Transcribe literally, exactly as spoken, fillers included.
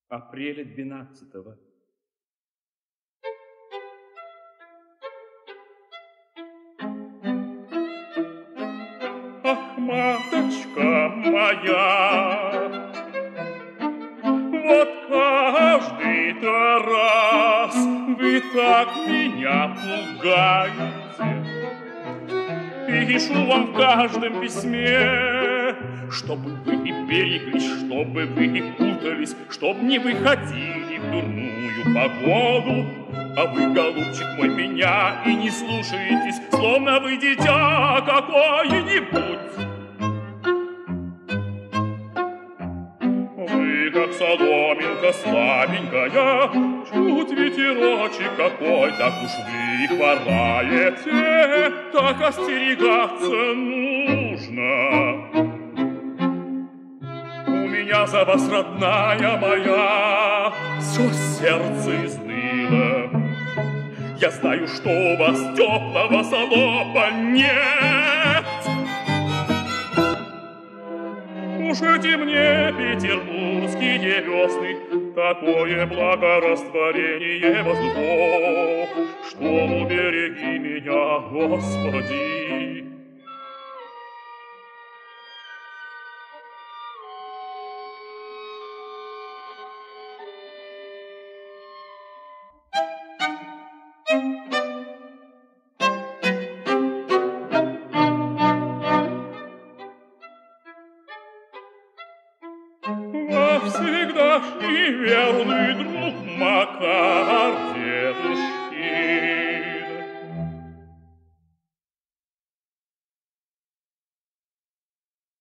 апреля двенадцатого. Ах, маточка моя, вот каждый-то раз вы так меня пугаете. Пишу вам в каждом письме, чтобы вы и береглись, чтобы вы и путались, чтоб не выходили в дурную погоду. А вы, голубчик мой, меня и не слушаетесь, словно вы дитя какое-нибудь. Вы, как соломинка слабенькая, чуть ветерочек какой, так уж вы хвораете, так остерегаться нужно. У меня за вас, родная моя, все сердце изныло. Я знаю, что у вас теплого солопа нет. Уж эти мне петербургские весны, такое благорастворение воздухов, что убереги меня, Господи. Всегдашний верный друг Макар